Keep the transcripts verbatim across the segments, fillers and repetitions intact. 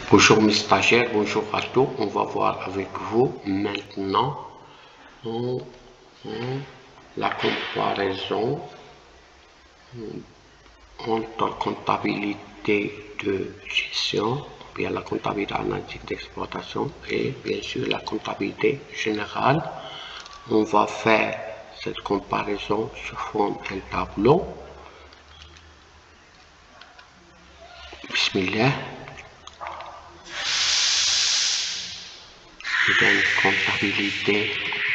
Bonjour mes stagiaires, bonjour à tous. On va voir avec vous maintenant en, en la comparaison entre comptabilité de gestion, ou bien la comptabilité analytique d'exploitation et bien sûr la comptabilité générale. On va faire cette comparaison sous forme d'un tableau. Bismillah. Donne comptabilité,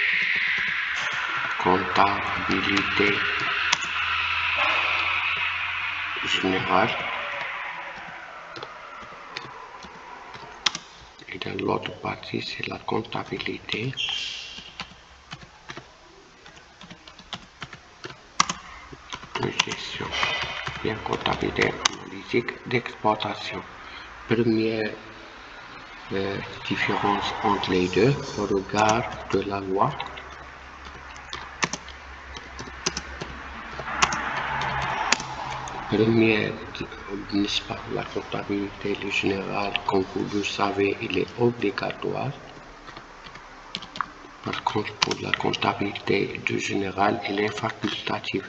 comptabilité générale. Et dans l'autre partie, c'est la comptabilité de gestion, bien comptabilité analytique d'exploitation. Première euh, différence entre les deux au regard de la loi. Première, n'est-ce pas, la comptabilité générale, comme vous le savez, il est obligatoire. Par contre, pour la comptabilité de générale, il est facultatif.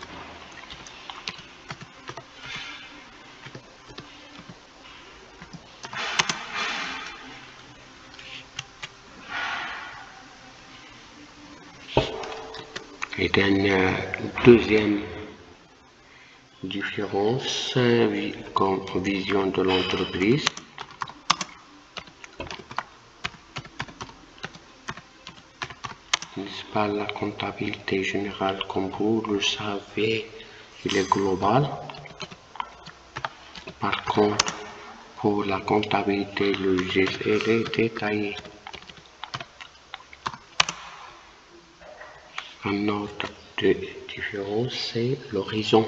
Et une euh, deuxième différence comme vision de l'entreprise. N'est-ce pas, la comptabilité générale, comme vous le savez, il est global. Par contre, pour la comptabilité, le geste est détaillé. Un autre de différence, c'est l'horizon.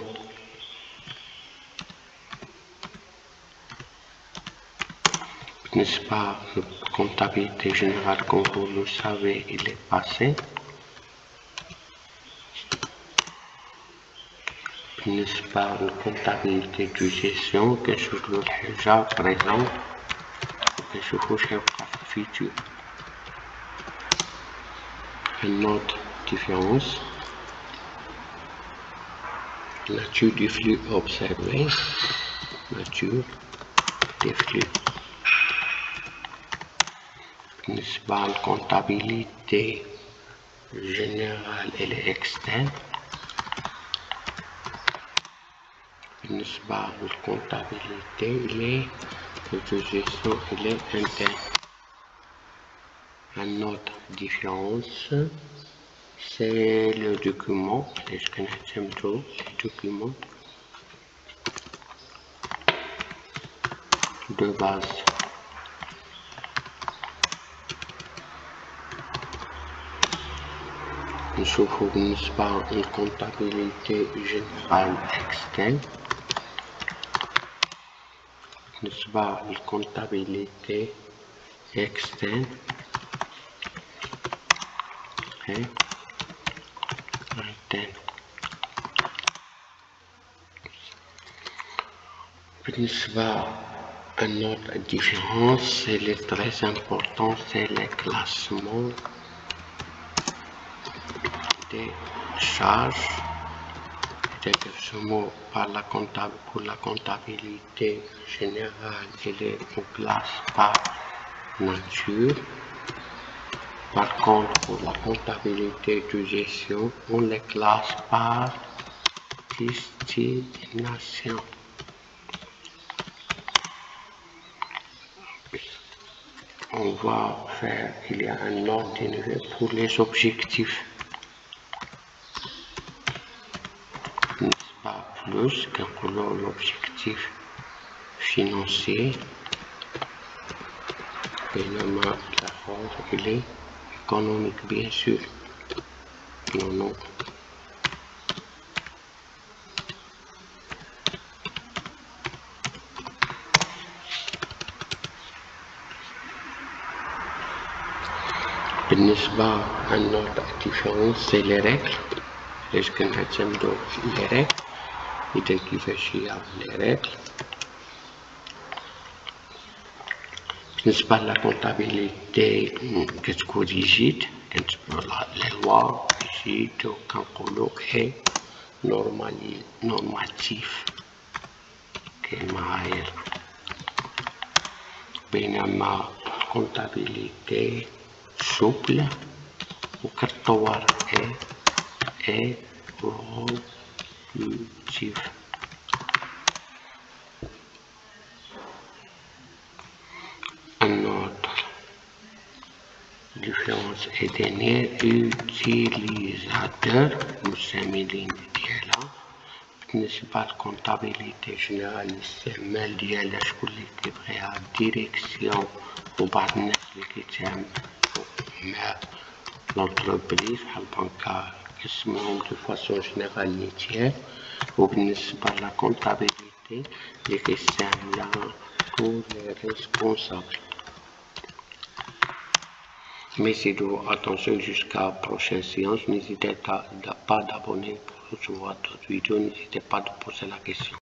N'est-ce pas, la comptabilité générale, comme vous le savez, il est passé. N'est-ce pas, la comptabilité de gestion, que je le déjà présent, que je vous cherche à futur. Une autre différence, nature du flux observé, nature des flux. N'est-ce pas, la comptabilité générale et externe. N'est-ce pas, la comptabilité il est de gestion il est interne. Une autre différence, c'est le document, les documents de base. Il se trouve, n'est-ce pas, une comptabilité générale externe. N'est-ce pas, une comptabilité externe et interne. N'est-ce pas, une autre différence, c'est le très important, c'est le classement des charges et des versements par la comptable. Pour la comptabilité générale, il est en classe par nature. Par contre, pour la comptabilité de gestion, on les classe par destination. On va faire, il y a un ordre pour les objectifs. N'est-ce pas, plus que pour l'objectif financier. Évidemment, la force, il est économique, bien sûr. Non, non. N'est-ce pas, une autre différence, c'est les règles. Est-ce que nous avons les règles? Il est qui fait chier les règles. بالنسبة للكونتابيليتي كتكون ريجيد، كنتبعو لي لوا ريجيد و كنقولو اي نورمالي نورماتيف كاين معايير، بينما الكونتابيليتي سوبل و كتطور اي اي ايفولوتيف. Un autre différence est dernier utilisateur مستعملين ديالها. بالنسبة للكونتابيليتي جينيرال الاستعمال ديالها شكون اللي كيبغيها الديريكسيون وبعض الناس اللي كيتعاملو مع لونتربريز بحال البنكار كيسموهم دو فاسون جينيرال ميتيير. وبالنسبة للكونتابيليتي اللي كيستعملها tous les responsables. Mettez-vous attention jusqu'à la prochaine séance. N'hésitez pas d'abonner pour recevoir d'autres vidéos. N'hésitez pas de poser la question.